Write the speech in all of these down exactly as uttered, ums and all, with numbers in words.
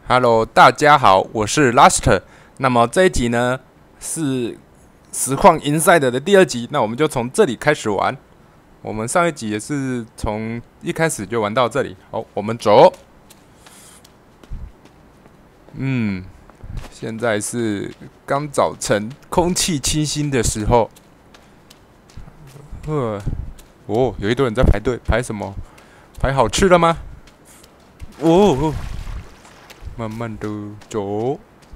Hello，大家好，我是 Last。那么这一集呢是实况 Inside 的第二集，那我们就从这里开始玩。我们上一集也是从一开始就玩到这里。好，我们走。嗯，现在是刚早晨，空气清新的时候。呃，哦，有一堆人在排队，排什么？排好吃的吗？哦。慢慢的走，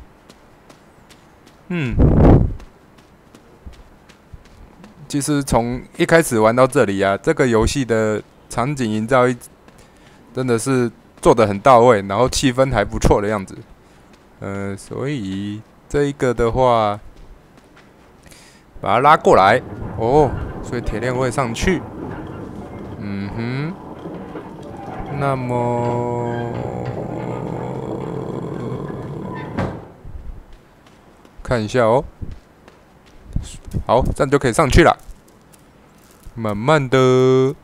嗯，其实从一开始玩到这里啊，这个游戏的场景营造真的是做得很到位，然后气氛还不错的样子。呃，所以这一个的话，把它拉过来，哦，所以铁链会上去。嗯哼，那么。看一下哦，好，这样就可以上去了。慢慢的，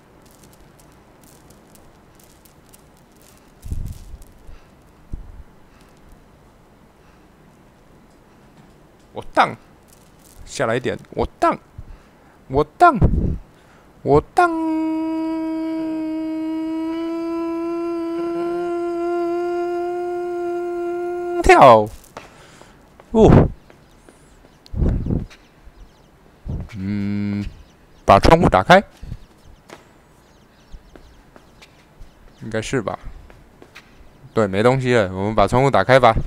我荡下来一点，我荡，我荡，我荡，跳，哦。嗯，把窗户打开，应该是吧？对，没东西了，我们把窗户打开吧。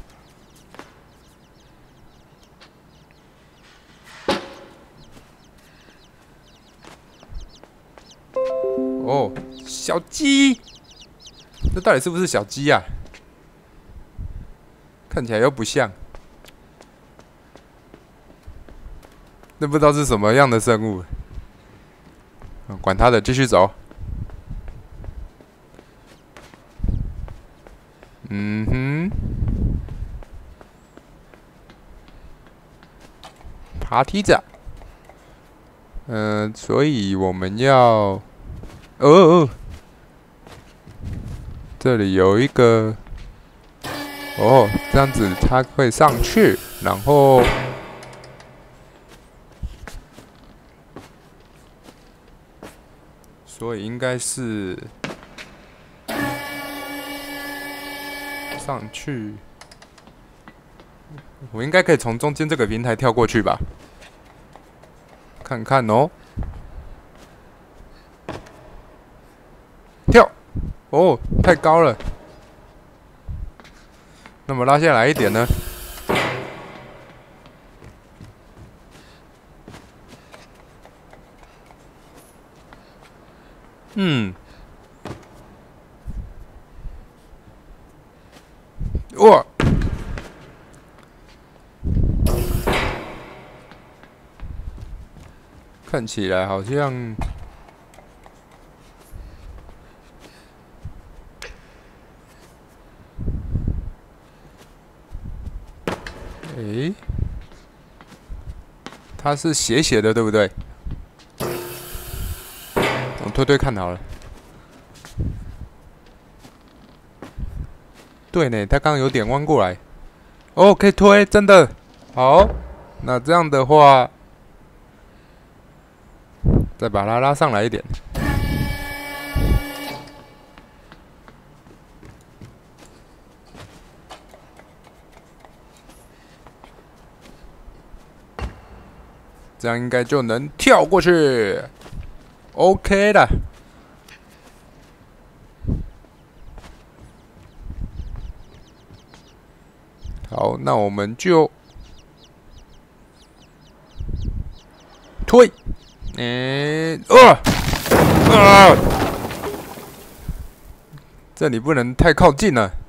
哦，小鸡，这到底是不是小鸡呀、啊？看起来又不像。那不知道是什么样的生物，管它的，继续走。嗯哼，爬梯子。嗯、呃，所以我们要，哦哦，这里有一个，哦，这样子它会上去，然后。所以应该是上去，我应该可以从中间这个平台跳过去吧？看看哦，跳，哦，太高了。那么拉下来一点呢？嗯，哇，看起来好像，诶，它是斜斜的，对不对？我推推看好了。对呢，他刚刚有点弯过来。哦，可以推，真的好。那这样的话，再把它拉上来一点。这样应该就能跳过去。OK 的。好，那我们就推，诶、欸，啊啊！这里不能太靠近了。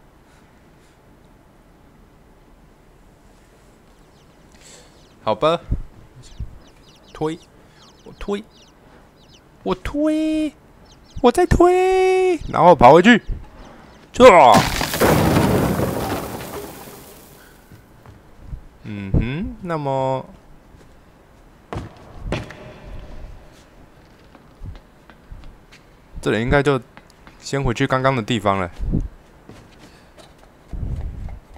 好吧，推，我推，我推，我再推，然后跑回去，这。嗯哼，那么这里应该就先回去刚刚的地方了。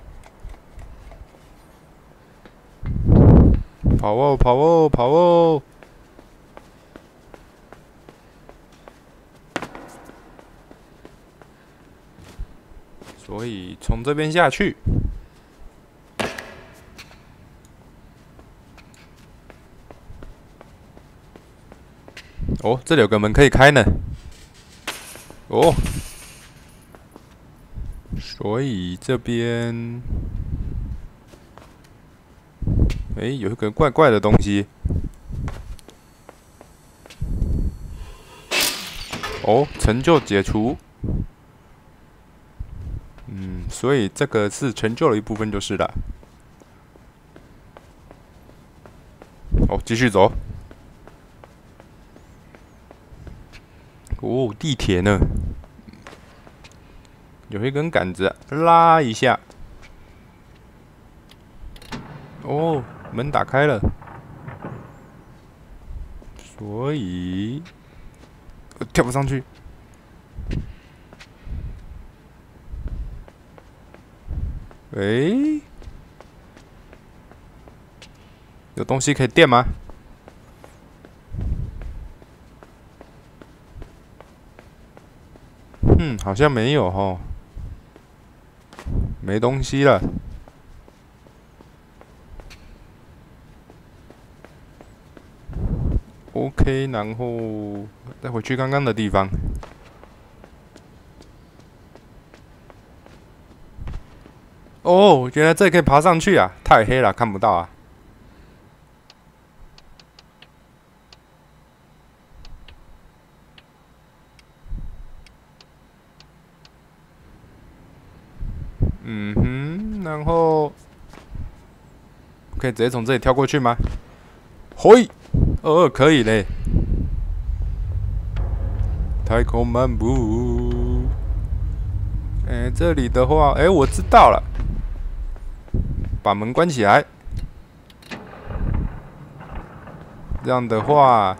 跑哦，跑哦，跑哦！所以从这边下去。哦，这里有个门可以开呢。哦，所以这边，哎、欸，有一个怪怪的东西。哦，成就解除。嗯，所以这个是成就的一部分就是了。哦，继续走。哦，地铁呢？有一根杆子，拉一下。哦，门打开了。所以、呃、跳不上去。诶、欸，有东西可以垫吗？嗯，好像没有哦，没东西了。OK， 然后再回去刚刚的地方。哦，原来这里可以爬上去啊！太黑了，看不到啊。嗯哼，然后可以直接从这里跳过去吗？嘿，哦，可以嘞。太空漫步。哎、欸，这里的话，哎、欸，我知道了。把门关起来。这样的话，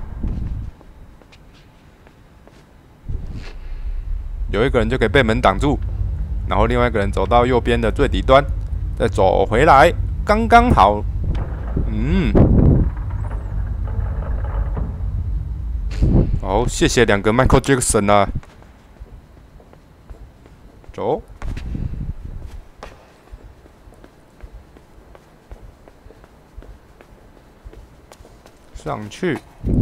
有一个人就可以被门挡住，然后另外一个人走到右边的最底端，再走回来，刚刚好。嗯。好，谢谢两个 Michael Jackson 啊。走。上去。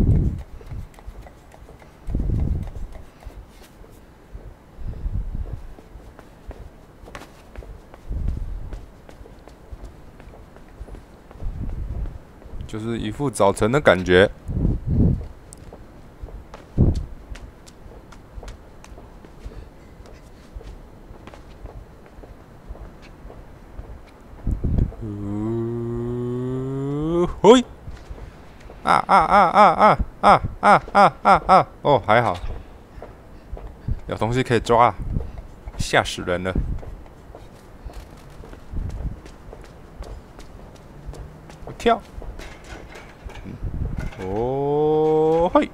就是一副早晨的感觉。呃，嘿！啊啊啊啊啊啊啊啊啊啊！哦，还好，有东西可以抓，吓死人了。我跳。哦，嘿！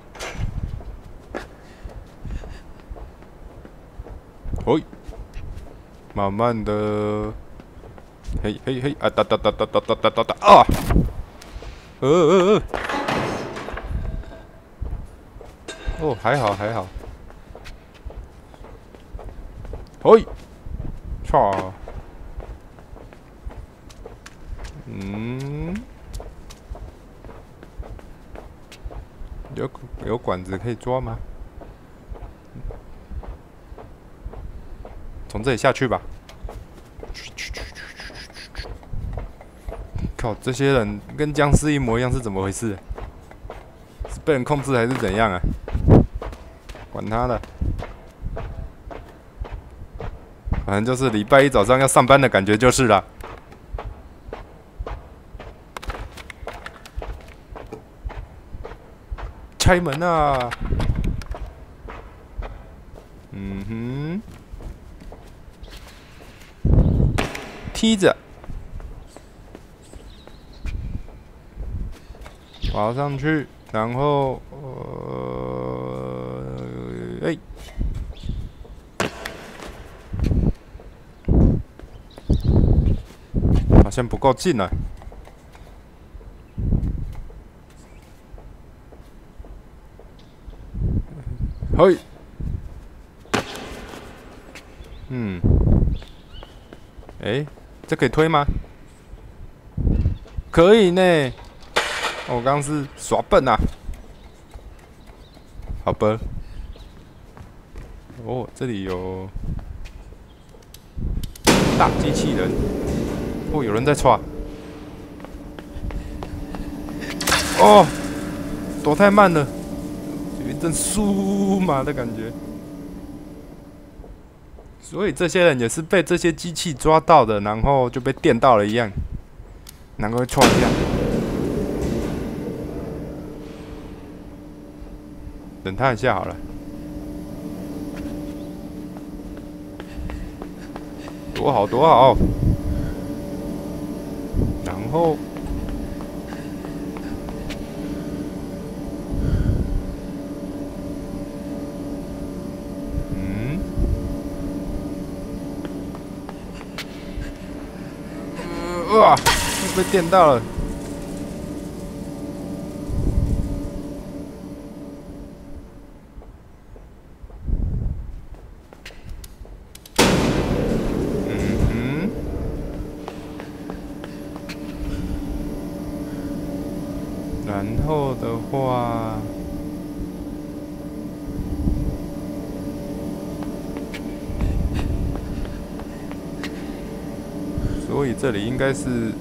嘿！慢慢的，嘿嘿嘿！啊哒哒哒哒哒哒哒哒哒啊！呃呃呃！哦，还好还好。嘿！操！嗯。有有管子可以抓吗？从这里下去吧。靠，这些人跟僵尸一模一样，是怎么回事？是被人控制还是怎样啊？管他的，反正就是礼拜一早上要上班的感觉就是了。开门啊！嗯哼，踢着，爬上去，然后呃，哎、欸，好像不够近了。 嘿，嗯，哎、欸，这可以推吗？可以呢。哦、我刚刚是耍笨啊。好吧。哦，这里有大机器人。哦，有人在刷。哦，躲太慢了，有一阵酥麻的感觉。所以这些人也是被这些机器抓到的，然后就被电到了一样，难怪会撞一样。等他一下好了。躲好，躲好。然后，嗯，呃、哇，被电到了。然后的话，所以这里应该是，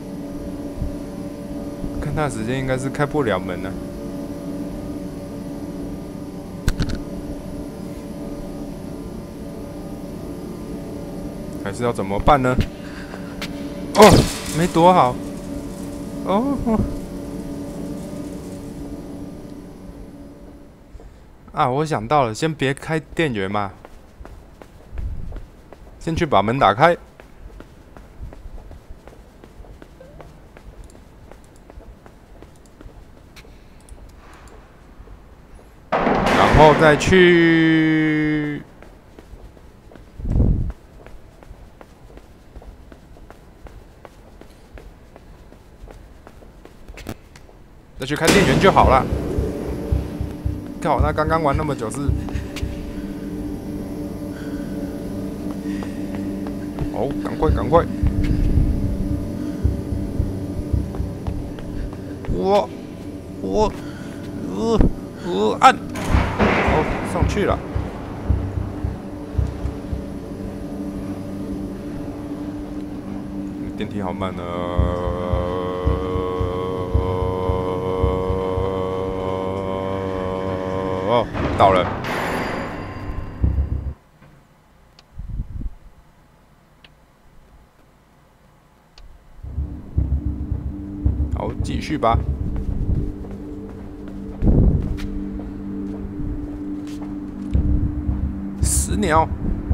看他的时间应该是开不了门了、啊。还是要怎么办呢？哦，没躲好。哦。哦啊，我想到了，先别开电源嘛，先去把门打开，然后再去，再去开电源就好了。靠，那刚刚玩那么久是？哦，赶快赶快！我我呃呃按，哦，上去了。电梯好慢呢。哦，到了。好，继续吧。死鸟。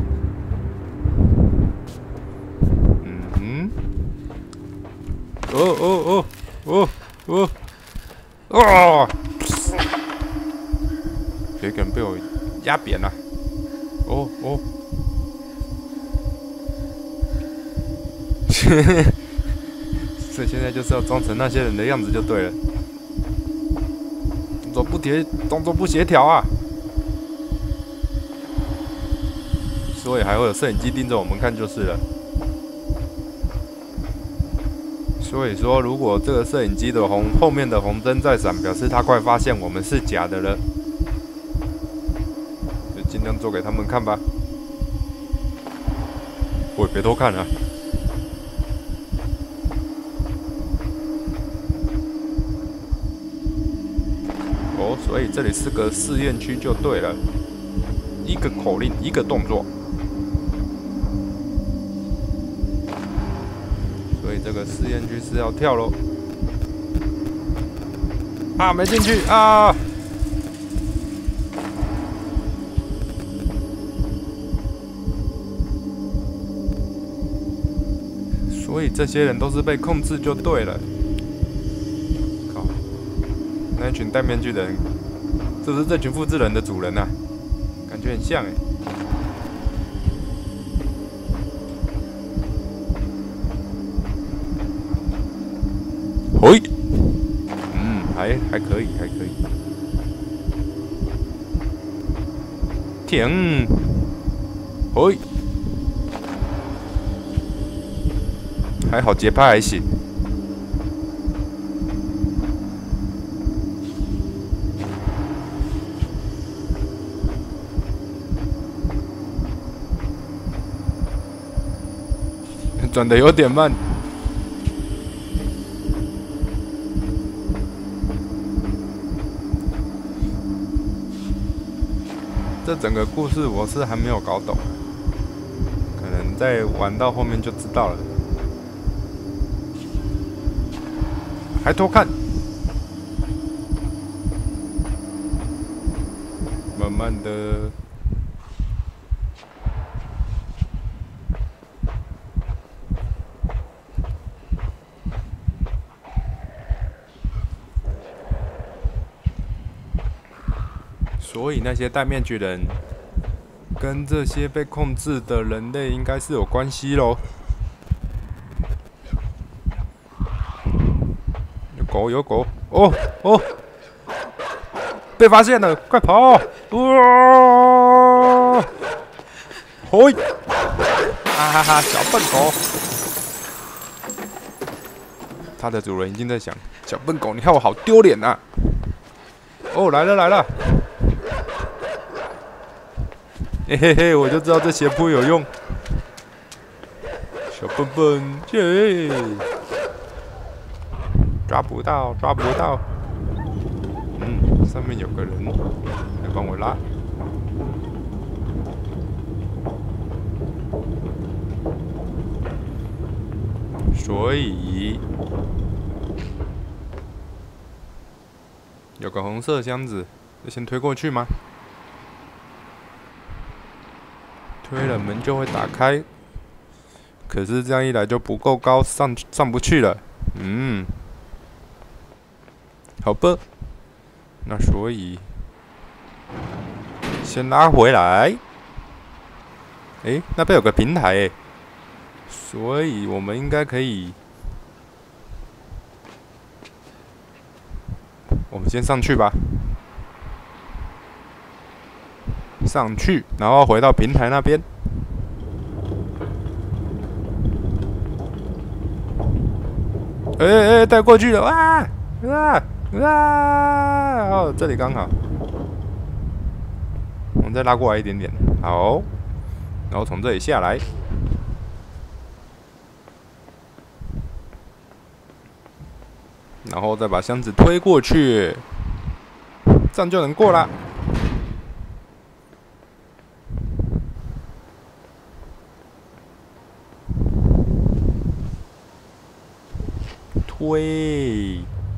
嗯哼。哦哦哦哦哦！啊！有一个人被我压扁了。哦哦。所以现在就是要装成那些人的样子就对了。动作不协，动作不协调啊！所以还会有摄影机盯着我们看就是了。所以说，如果这个摄影机的红后面的红灯在闪，表示他快发现我们是假的了。就尽量做给他们看吧。喂，别偷看啊！哦，所以这里是个试验区就对了。一个口令，一个动作。所以这个试验区是要跳咯。啊，没进去啊！所以这些人都是被控制就对了。靠，那一群戴面具的人，是不是这群复制人的主人啊？感觉很像哎。嘿，嗯，还还可以，还可以。 停！嘿，还好节拍还行。转的有点慢。这整个故事我是还没有搞懂，可能在玩到后面就知道了。还偷看，慢慢的。所以那些戴面具人跟这些被控制的人类应该是有关系咯。有狗，有狗！哦哦，被发现了，快跑！哇！嘿！哈哈哈，小笨狗！它的主人已经在想：小笨狗，你看我好丢脸呐！哦，来了来了！嘿嘿嘿，我就知道这斜坡有用。小笨笨，耶！抓不到，抓不到。嗯，上面有个人，来帮我拉。所以有个红色箱子，要先推过去吗？推了门就会打开，可是这样一来就不够高，上上不去了。嗯，好吧，那所以先拉回来。诶，那边有个平台诶，所以我们应该可以，我们先上去吧。上去，然后回到平台那边。哎哎哎，带过去了！哇哇哇！哦，这里刚好。我们再拉过来一点点，好。然后从这里下来，然后再把箱子推过去，这样就能过了。推，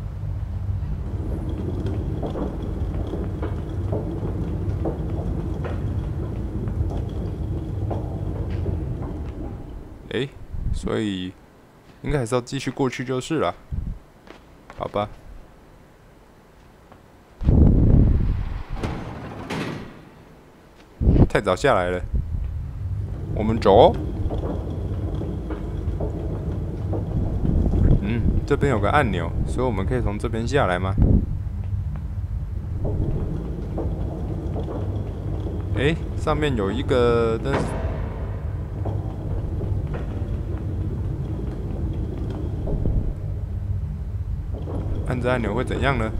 哎，所以应该还是要继续过去就是了，好吧？太早下来了，我们走。嗯，这边有个按钮，所以我们可以从这边下来吗？哎，上面有一个灯，按着按钮会怎样呢？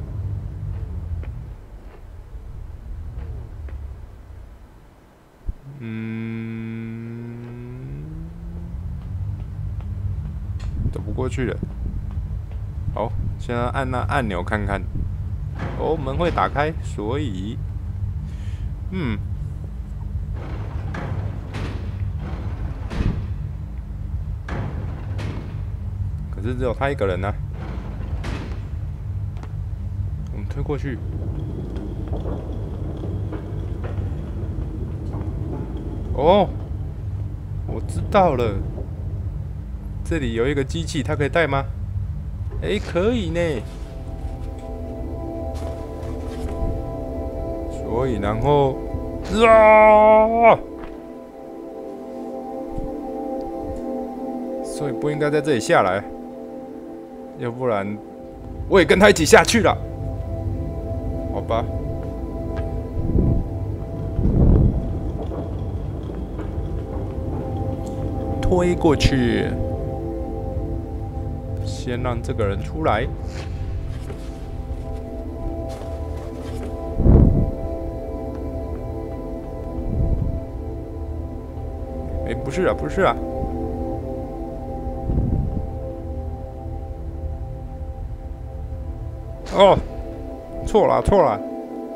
嗯，走不过去了。好，现在按那按钮看看。哦，门会打开，所以，嗯，可是只有他一个人呢、啊。我们推过去。哦，我知道了，这里有一个机器，它可以带吗？哎，可以呢。所以，然后，啊！所以不应该在这里下来，要不然我也跟他一起下去了。好吧。 推过去。先让这个人出来。哎、欸，不是啊，不是啊。哦，错了，错了。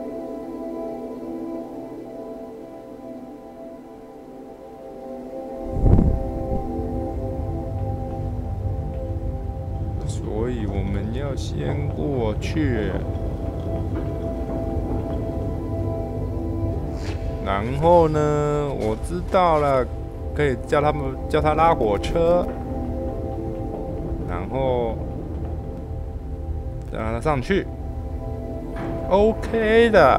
所以我们要先过去，然后呢，我知道了，可以叫他们叫他拉火车，然后再让他上去 ，OK 的，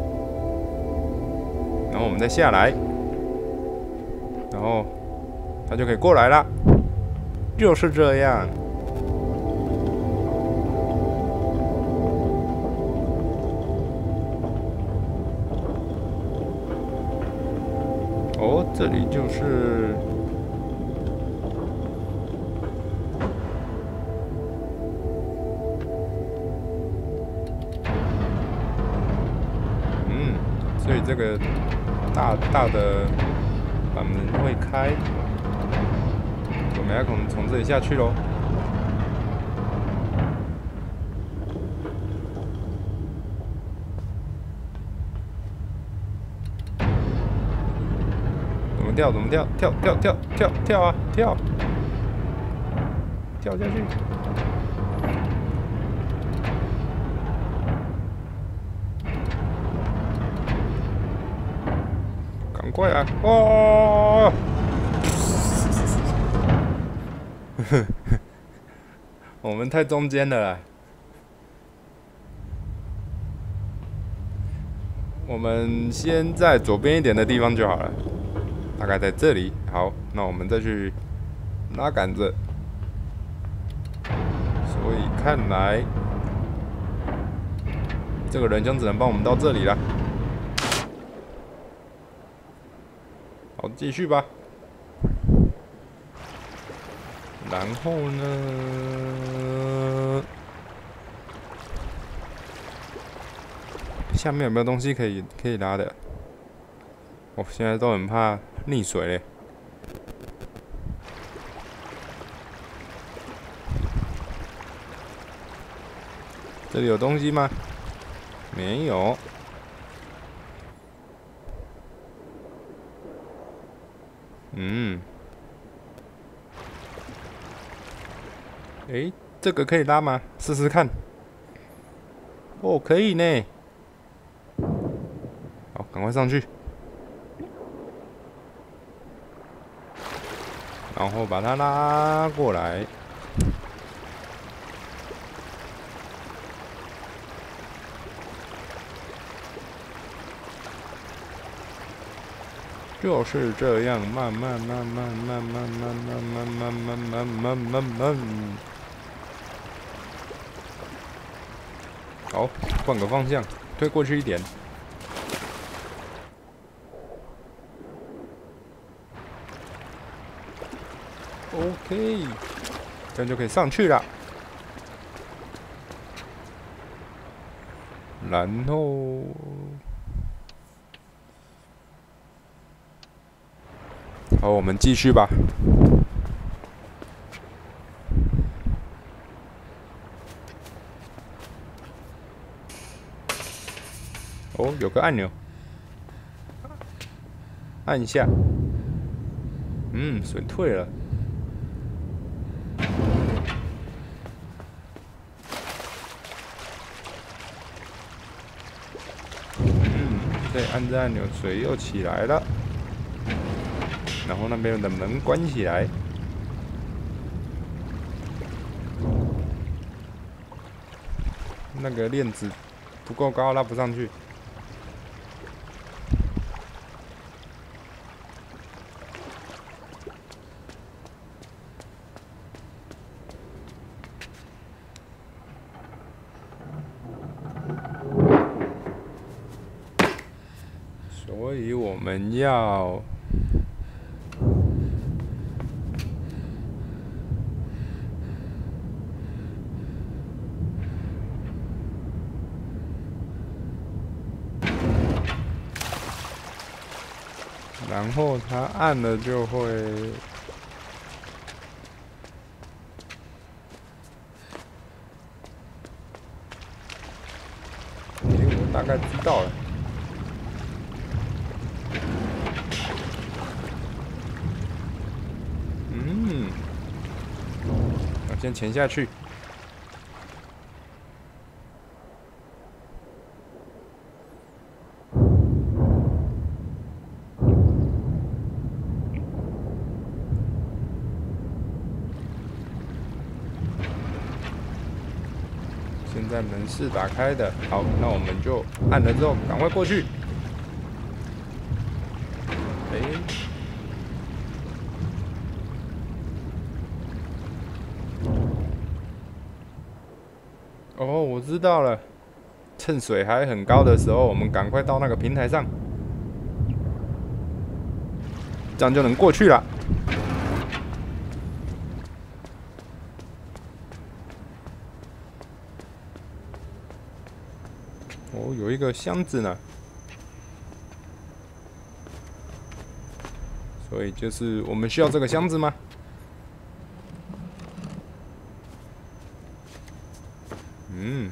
然后我们再下来，然后他就可以过来了，就是这样。哦，这里就是，嗯，所以这个大大的板门会开，我们要从从这里下去喽。跳怎么跳？跳跳跳跳跳啊！跳，跳下去！赶快啊！哦！我们太中间了啦。我们先在左边一点的地方就好了。大概在这里。好，那我们再去拉杆子。所以看来这个人枪只能帮我们到这里了。好，继续吧。然后呢？下面有没有东西可以可以拉的？我现在都很怕溺水嘞。这里有东西吗？没有。嗯。诶，这个可以拉吗？试试看。哦，可以呢。好，赶快上去。然后把它拉过来，就是这样，慢慢慢慢慢慢慢慢慢慢慢慢慢慢慢。好，换个方向，推过去一点。OK， 这样就可以上去了。然后，好，我们继续吧。哦，有个按钮，按一下。嗯，水退了。对，按这按钮，水又起来了。然后那边的门关起来。那个链子不够高，拉不上去。所以我们要然后它按了就会。哎，我大概知道了。嗯，要先潜下去。 现在门是打开的，好，那我们就按了之后，赶快过去。哎、欸，哦，我知道了，趁水还很高的时候，我们赶快到那个平台上，这样就能过去了。 哦，有一个箱子呢，所以就是我们需要这个箱子吗？嗯，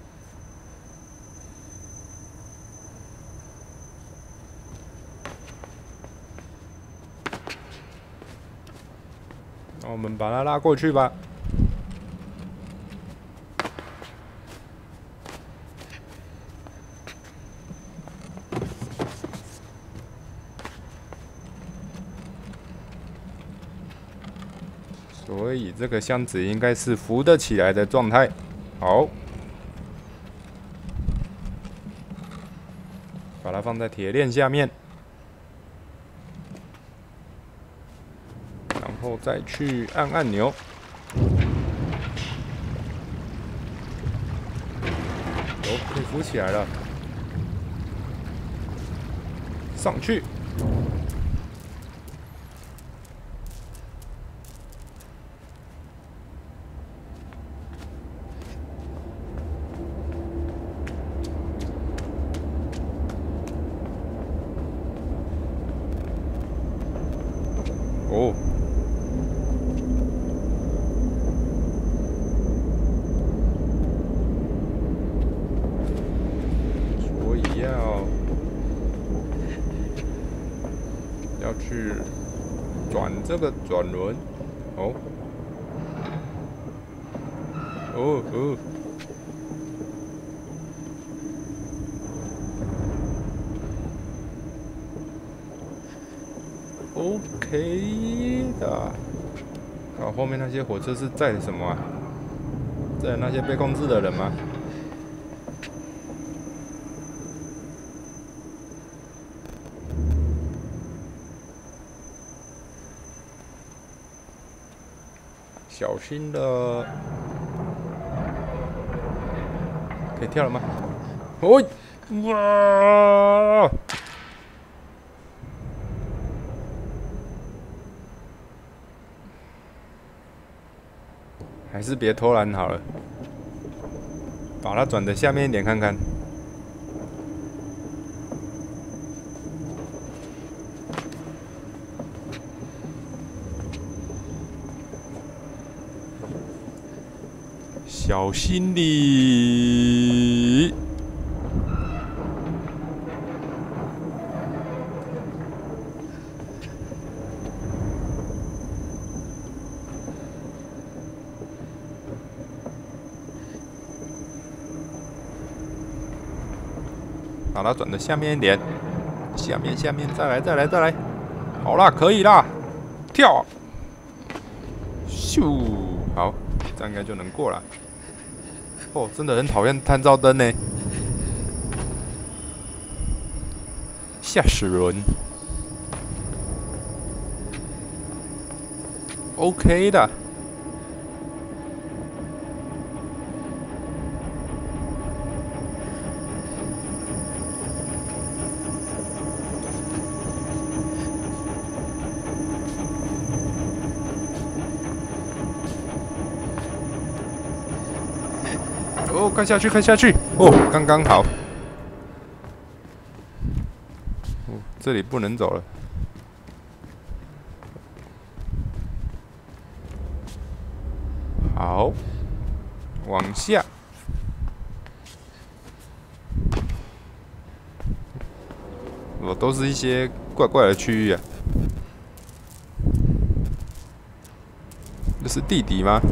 那我们把它拉过去吧。 所以这个箱子应该是浮得起来的状态。好，把它放在铁链下面，然后再去按按钮。哦，可以浮起来了，上去。 哦，所以要要去转这个转轮，哦，哦哦。 OK 的。好，后面那些火车是载什么啊？载那些被控制的人吗？小心了，可以跳了吗？哦，哇！ 还是别偷懒好了，把它转的下面一点看看。小心哩！把它转的下面一点，下面下面，再来再来再来，好啦，可以啦，跳，咻，好，这样应该就能过了。哦，真的很讨厌探照灯呢，吓死人。OK 的。 哦，快下去，快下去！哦，刚刚好。哦，这里不能走了。 好，往下。我都是一些怪怪的区域啊。这是地底吗？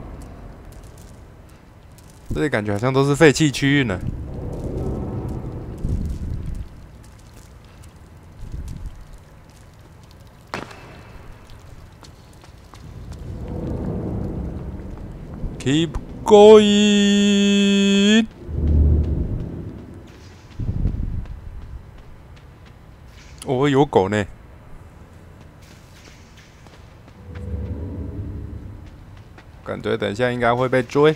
这里感觉好像都是废弃区域呢。Keep going。哦，有狗呢。感觉等一下应该会被追。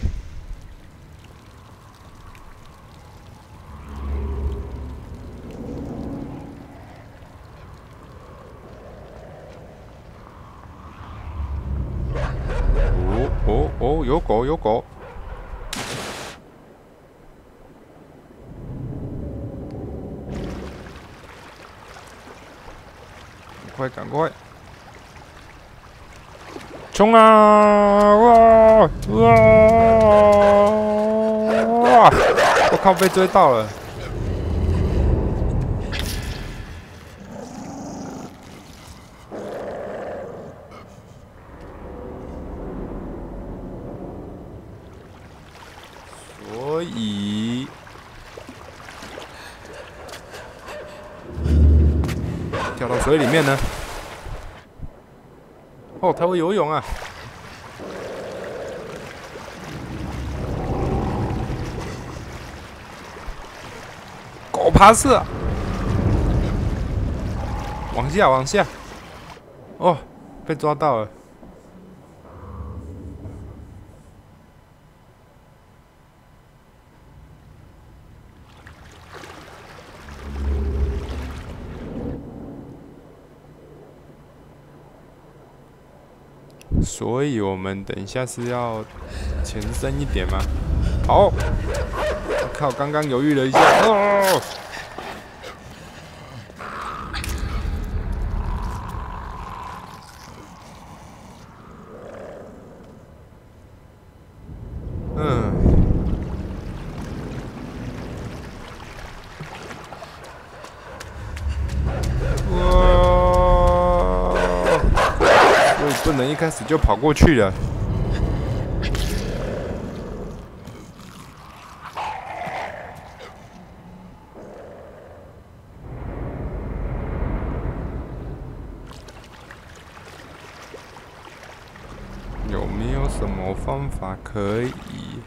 哦哦哦，有狗有狗。快赶快！冲啊！哇哇！我靠，被追到了！所以跳到水里面呢？哦，他会游泳啊！狗爬式啊！往下，往下！哦，被抓到了！所以我们等一下是要前伸一点吗？好，我靠，刚刚犹豫了一下，哦，嗯，哇，所以不能一开始就跑过去了。有没有什么方法可以？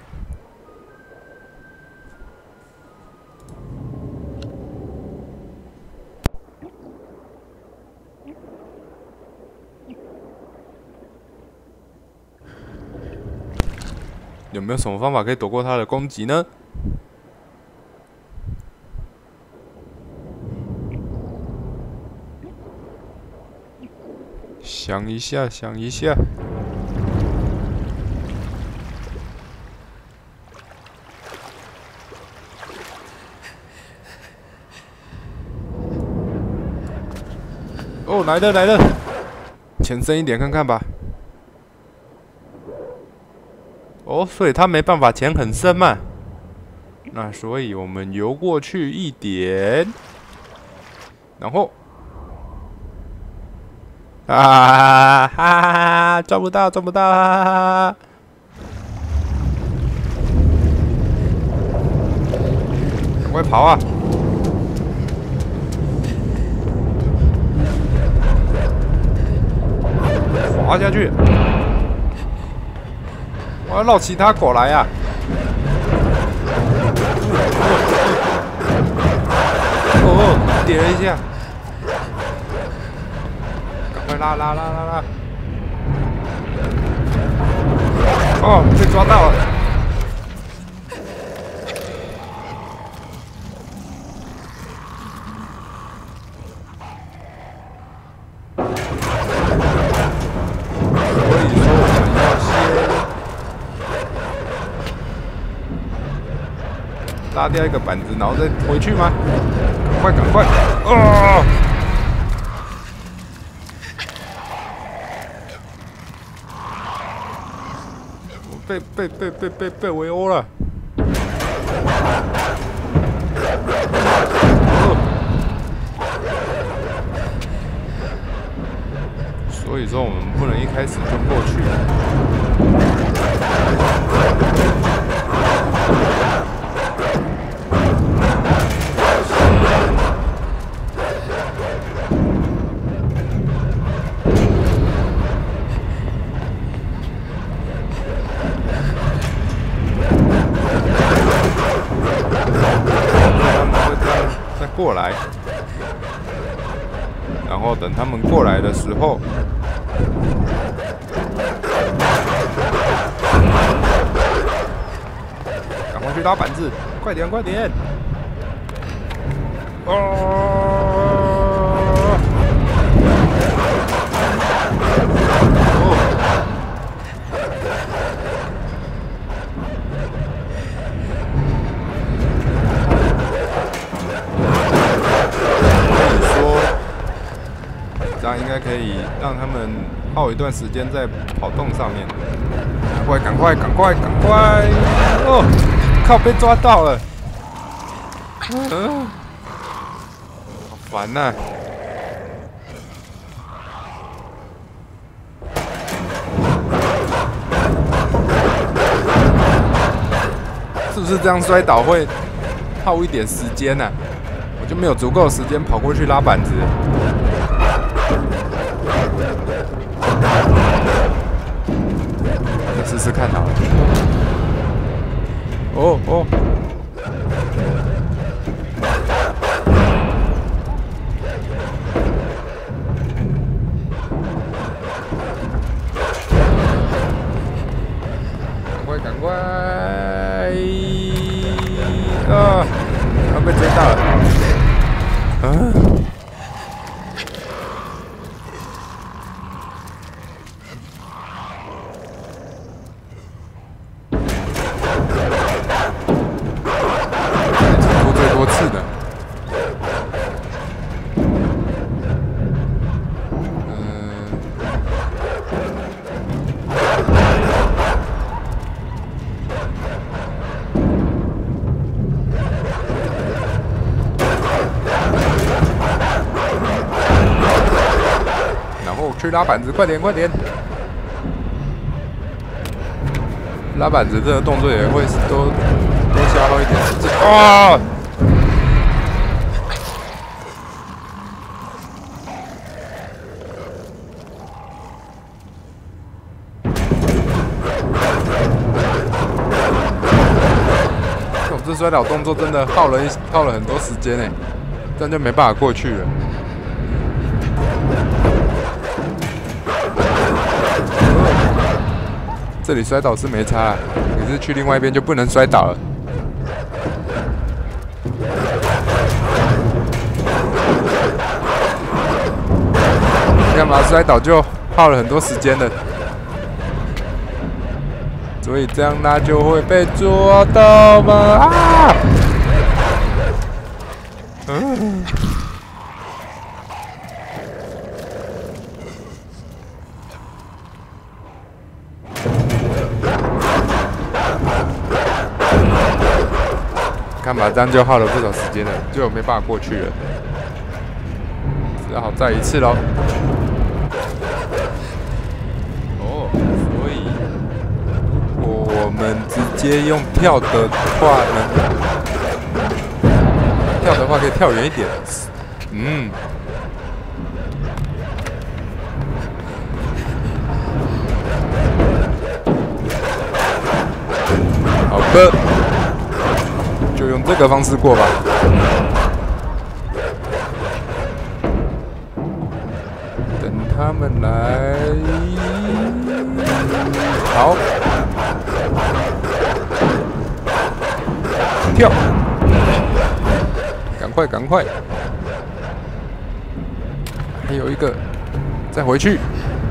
有没有什么方法可以躲过他的攻击呢？想一下，想一下。哦，来了来了，前伸一点看看吧。哦，所以他没办法潜很深嘛。那所以我们游过去一点，然后，啊哈哈哈，抓不到抓不到，哈哈哈！赶快跑啊！滑下去！我要绕其他狗来啊！哦，跌了一下，赶快拉拉拉拉拉！哦，被抓到了！拉掉一个板子，然后再回去吗？赶快，赶快！哦！我被被被被被被围殴了。所以说我们不能一开始就过去。再过来，然后等他们过来的时候。 赶快去拉板子，快点快点！哦！所以说，这样应该可以让他们耗一段时间在跑动上面。 赶快，赶快，赶快，赶快！哦，靠，被抓到了！嗯，好烦呐、啊！是不是这样摔倒会耗一点时间呢、啊？我就没有足够的时间跑过去拉板子。 试试看好了。哦哦。赶快赶快！啊！要被追到了。啊！ 去拉板子，快点快点！拉板子这个动作也会多多消耗一点时间啊！我这摔倒动作真的耗了一耗了很多时间哎，这样就没办法过去了。 这里摔倒是没差，可是去另外一边就不能摔倒了。干嘛摔倒就耗了很多时间了，所以这样他就会被捉到吗？啊！嗯。 干嘛这样就耗了不少时间了，就没办法过去了，只好再一次喽。哦，所以如果我们直接用跳的话呢？跳的话可以跳远一点。嗯。好的。 就用这个方式过吧。等他们来，好，跳，赶快赶快，还有一个，再回去。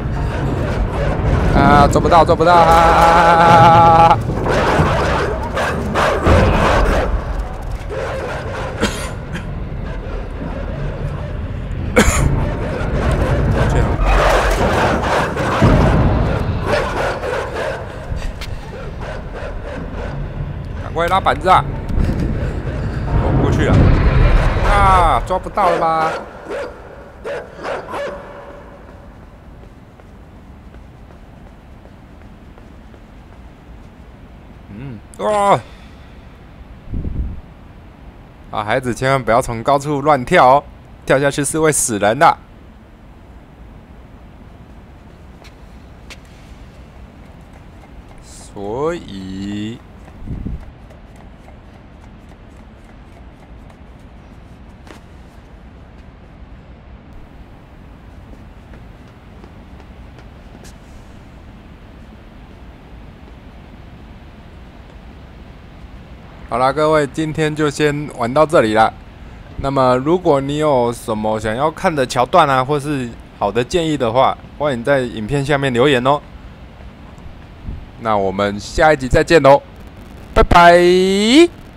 啊，做不到做不到啊！ 不会拉板子啊！我过去了。啊，抓不到了吧？嗯，哇！啊，孩子千万不要从高处乱跳哦，跳下去是会死人的。所以，好啦，各位，今天就先玩到这里啦。那么，如果你有什么想要看的桥段啊，或是好的建议的话，欢迎在影片下面留言哦。那我们下一集再见喽，拜拜。